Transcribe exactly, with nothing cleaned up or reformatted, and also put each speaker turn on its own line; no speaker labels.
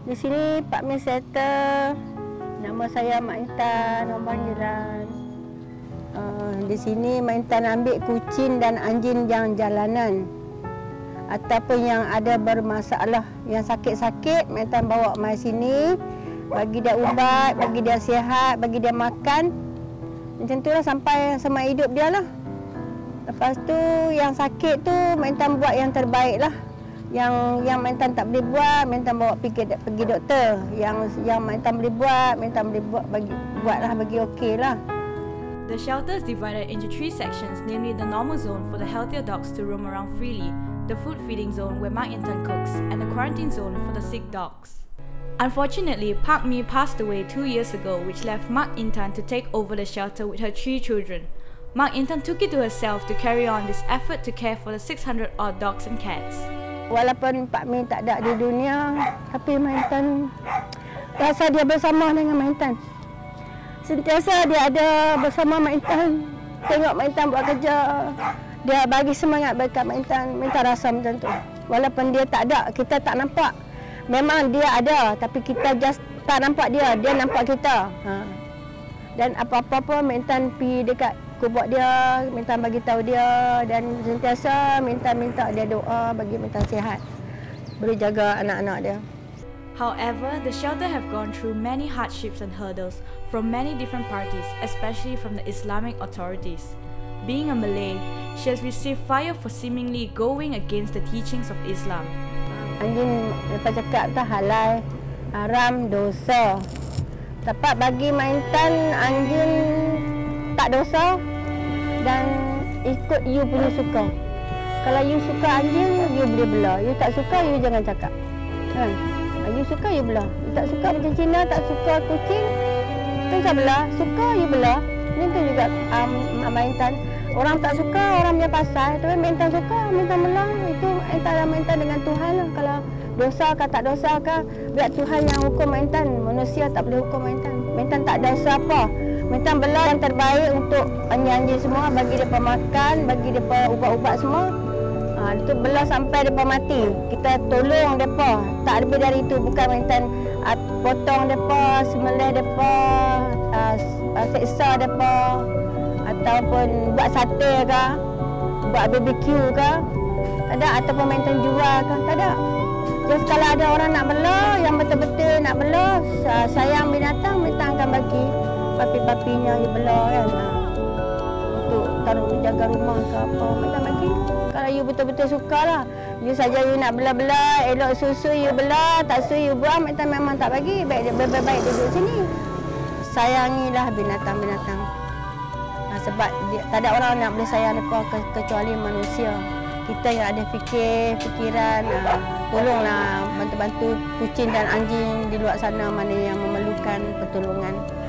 Di sini Pak Min Settle. Nama saya Mak Intan, orang panggilan. Uh, di sini Mak Intan ambil kucing dan anjing yang jalanan ataupun yang ada bermasalah, yang sakit-sakit, Mak Intan bawa mai sini, bagi dia ubat, bagi dia sihat, bagi dia makan. Macam itulah sampai semasa hidup dia lah. Lepas tu yang sakit tu Mak Intan buat yang terbaik lah. Yang yang Mak Intan tak boleh buat, Mak Intan bawa pergi pergi doktor. Yang yang Mak Intan boleh buat, Mak Intan boleh buat bagi buatlah bagi okey lah.
The shelter is divided into three sections, namely the normal zone for the healthier dogs to roam around freely, the food feeding zone where Mak Intan cooks, and the quarantine zone for the sick dogs. Unfortunately, Pak Mi passed away two years ago, which left Mak Intan to take over the shelter with her three children. Mak Intan took it to herself to carry on this effort to care for the six hundred odd dogs and cats.
Walaupun Pak Min tak ada di dunia, tapi Mak Intan rasa dia bersama dengan Mak Intan. Sentiasa dia ada bersama Mak Intan. Tengok Mak Intan buat kerja, dia bagi semangat dekat Mak Intan. Mak Intan rasa macam tu. Walaupun dia tak ada, kita tak nampak. Memang dia ada, tapi kita just tak nampak dia, dia nampak kita. Ha. Dan apa-apa pun Mak Intan pergi dekat kubur dia, minta bagi tahu dia, dan sentiasa minta-minta dia doa bagi minta sihat, boleh jaga anak-anak dia.
However, the shelter have gone through many hardships and hurdles from many different parties, especially from the Islamic authorities. Being a Malay, she has received fire for seemingly going against the teachings of Islam.
Anjing lepas cakap tak halal, haram, dosa. Dapat bagi Mak Intan anjing tak dosa dan ikut you punya suka. Kalau you suka anjing, you boleh bela. You tak suka, you jangan cakap. Kan? You suka, you bela. You tak suka macam Cina, tak suka kucing, tu saya bela. Suka, you bela. Itu juga um, Mak Intan. Orang tak suka, orang punya pasal. Tapi Mak Intan suka, Mak Intan bela. Itu antara Mak Intan dengan Tuhan lah. Kalau dosa ke tak dosa ke, biar Tuhan yang hukum Mak Intan. Manusia tak boleh hukum Mak Intan. Mak Intan tak dosa apa. Mak Intan bela yang terbaik untuk anjing-anjing semua, bagi mereka makan, bagi mereka ubat-ubat semua. Ha, itu bela sampai mereka mati. Kita tolong mereka. Tak lebih dari itu. Bukan Mak Intan uh, potong mereka, sembelih mereka, uh, seksa mereka, ataupun buat sate ke, buat B B Q ke. Tak ada. Ataupun Mak Intan jual ke. Tak ada. Just kalau ada orang nak bela, yang betul-betul nak bela, sayang binatang, Mak Intan akan bagi papi-papinya you bela kan. Ha. Untuk taruh jaga rumah ke apa, Mak Intan bagi. Kalau you betul-betul suka lah. You saja you nak bela-bela, elok susu you bela, tak susu you buang, Mak Intan memang tak bagi. Baik-baik duduk sini. Sayangilah binatang-binatang. Ha, sebab dia, tak ada orang nak boleh sayang mereka kecuali manusia. Kita yang ada fikir, fikiran, ha, tolonglah bantu-bantu kucing dan anjing di luar sana mana yang memerlukan pertolongan.